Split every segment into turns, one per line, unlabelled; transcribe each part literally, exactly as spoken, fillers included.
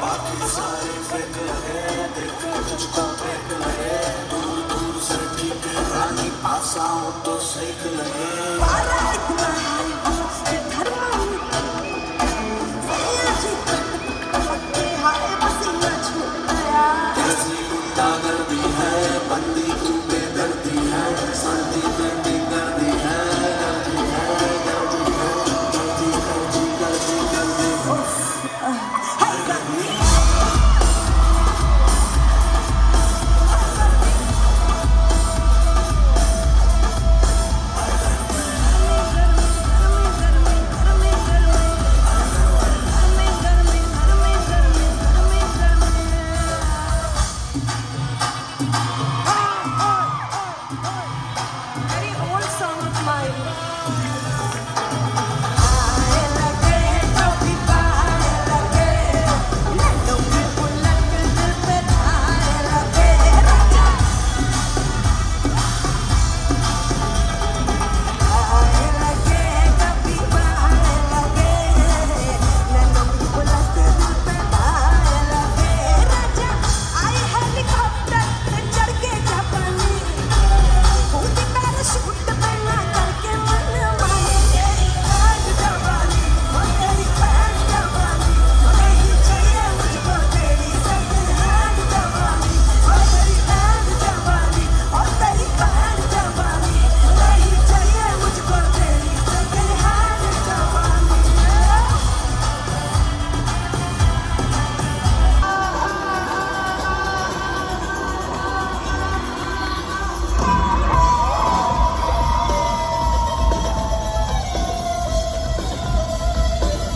बाकी सारे फेंक लगे, देख के तुझको फेंक लगे, दूर दूर से ठीक रानी पास आऊं तो सेक लगे।
पारा इतना है कि धर्म भैया जी कटकट हाय पसीना छूट गया।
कैसी गुंडागर्दी है, बंदी तू बेदर्दी है, सर्दी में भी गर्दी है, गर्दी है, गर्दी है, गर्दी गर्दी गर्दी गर्दी
हाय गर्मी very old song of mine. आए लगे कभी पाए लगे, लड्डू की बुलट दिल पे आए लगे राजा। आए लगे कभी पाए लगे, लड्डू की बुलट दिल पे आए लगे राजा। आई हेलीकॉप्टर पे चढ़ के जापानी, कूदी पैराशूट पे ना करके मनमानी। तेरी आग जवानी और तेरी पैर जवानी, नहीं चाहिए मुझको तेरी सेकंड हैंड जवानी। और तेरी आग जवानी और तेरी पैर जवानी, नहीं चाहिए मुझको तेरी सेकंड हैंड जवानी।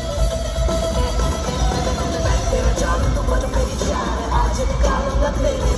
तेरा जान तो पर मेरी जान, आज निकालूंगा तेरी